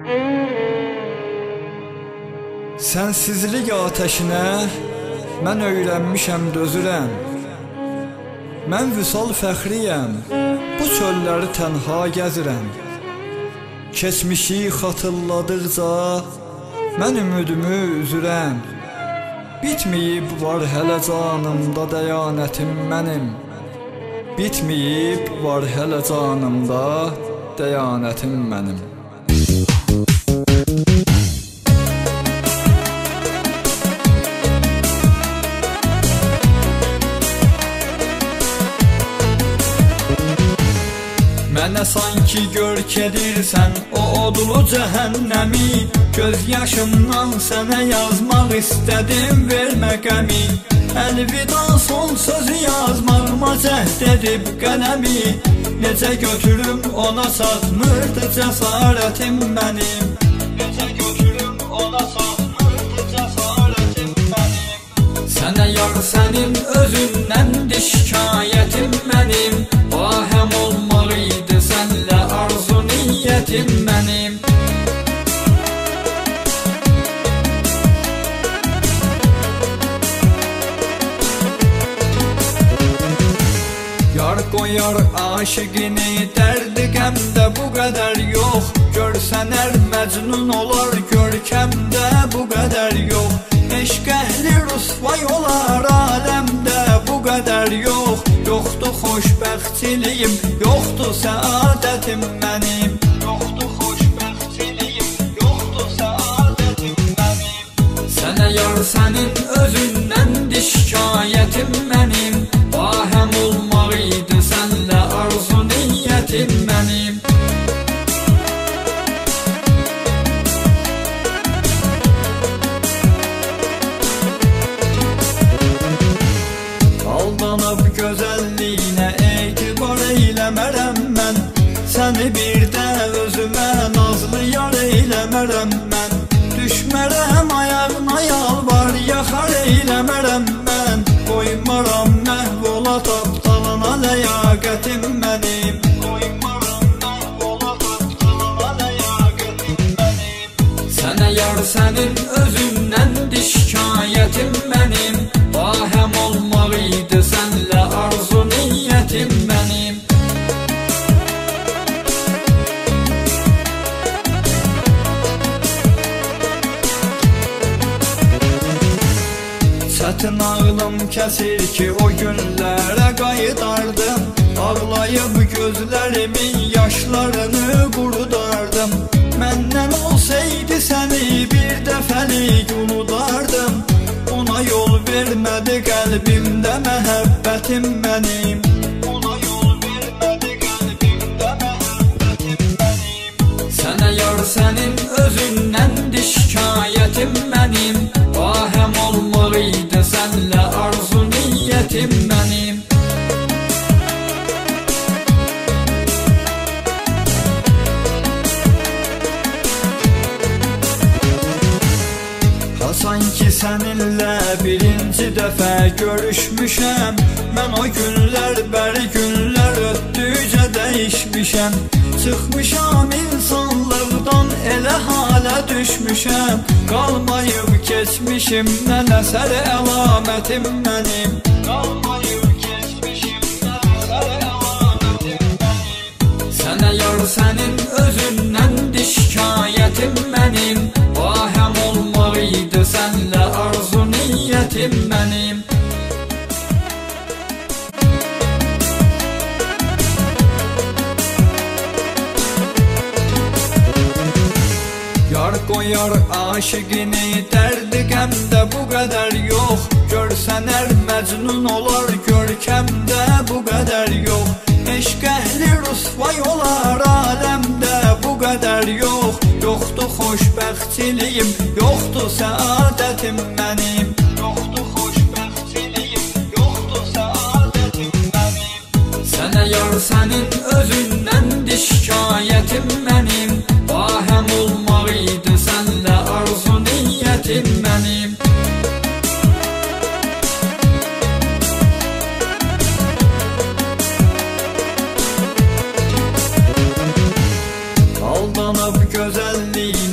Sənsizlik ateşinə mən öyrənmişəm dözürəm. Mən vüsal fəxriyəm, bu çölləri tənha gəzirəm. Keçmişi xatırladıqca mən ümidimi üzürəm. Bitməyib var hələ canımda dəyanətim mənim. Bitməyib var hələ canımda dəyanətim mənim. Mənə sanki görk edirsən o odlu cəhənnəmi. Göz yaşımdan sənə yazmaq istədim, vermə qəmi. Əlvida son sözü yazmağıma cəhd edib qələmi. Necə götürüm ona çatmırdı cəsarətim mənim. Necə götürüm ona çatmırdı cəsarətim mənim. Sənə yar sənin özündəndir şikayətim mənim. Bahəm olmaq idi sənlə arzu niyyətim mənim. Yar qoyar aşiqini dərdi qəmdə bu qədər yox. Görsən ər məcnun olar görkəmdə bu qədər yox. Eşq əhli rüsvay olar aləmdə bu qədər yox. Yoxdur xoşbəxtçiliyim, yoxdur səadətim mənim. Yoxdur xoşbəxtçiliyim, yoxdur səadətim mənim. Sənə yar sənin özündəndir şikayətim mənim. Bahəm olmaq idi sənlə arzu niyyətim mənim. Aldanıb gözəlliyinə etibar eyləmərəm mən. Səni bir də özümə nazlı yar eyləmərəm mən. Düşmərəm ayağına yalvar yaxar eyləmərəm mən. Qoymaram məhv ola tapdalına ləyaqətim mənim. Qoymaram məhv ola tapdalına ləyaqətim mənim. Sənə yar sənin özündəndir şikayətim mənim. Bahəm olmaq idi sənlə arzu niyyətim mənim. Çətin ağlım kəsir ki o günlərə qayıdardım. Ağlayıb gözlərimin yaşlarını qurudardım. Məndən olsaydı səni bir dəfəlik unudardım. Ona yol vermədi qəlbimdə məhəbbətim mənim. Ona yol vermədi qəlbimdə məhəbbətim mənim. Sənə yar sənin özündəndir şikayətim mənim. Bahəm olmaq idi sənlə arzu niyyətim mənim. Sanki səninlə birinci dəfə görüşmüşəm. Mən o günlər bəri günlər ötdükcə dəyişmişəm. Çıxmışam insanlıqdan elə halə düşmüşəm. Qalmayıb keçmişimdən əsər əlamətim mənim. Qalmayıb keçmişimdən əsər əlamətim mənim. Sənə yar sənin özündəndir şikayətim mənim. Bahəm olmaq idi sənlə arzu niyyətim mənim. Yar qoyar aşiqini dərdi qəmdə bu qədər yox. Görsən ər məcnun olar görkəmdə bu qədər yox. Eşq əhli rüsvay olar aləmdə bu qədər yox. Yoxdur xoşbəxtçiliyim, yoxdur səadətim mənim. Yoxdur xoşbəxtçiliyim, yoxdur səadətim mənim. Sənə yar sənin özündəndir şikayətim mənim. Bahəm olmaq idi sənlə arzu niyyətim mənim. Aldanıb gözəlliyi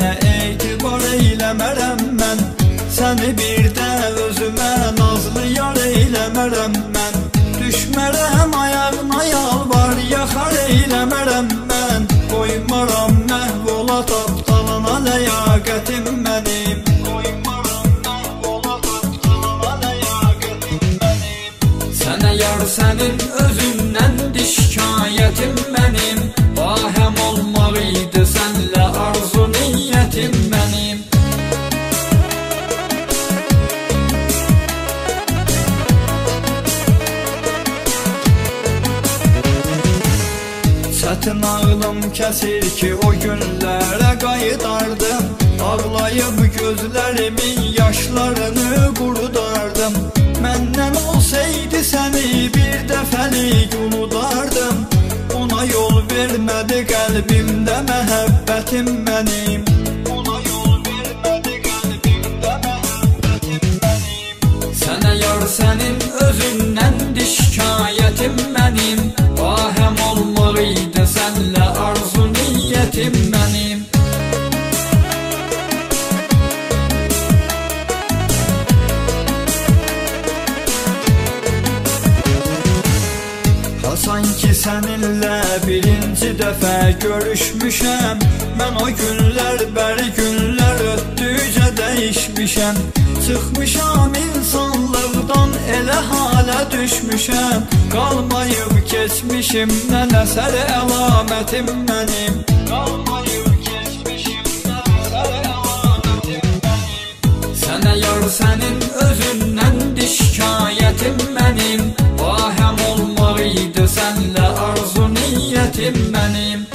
ağlım kəsir ki o günlərə qayıdardım. Ağlayıb gözlərimin yaşlarını qurudardım. Məndən olsaydı səni bir dəfəlik unudardım. Ona yol vermədi qəlbimdə məhəbbətim mənim. Ona yol vermədi qəlbimdə məhəbbətim mənim. Sənə yar sənin özündəndir şikayətim mənim. Vahəm olmalıydı sənlə arzu niyyətim mənim. Sanki səninlə birinci dəfə görüşmüşəm. Mən o günlər bəri günlər ötdükcə dəyişmişəm. Çıxmışam insanlıqdan elə halə düşmüşəm. Qalmayıb keçmişimdən əsər əlamətim mənim. Qalmayıb keçmişimdən əsər əlamətim mənim. Sənə yar sənin özündəndir şikayətim mənim. Vahəm olmalıydı sənlə arzu niyyətim mənim.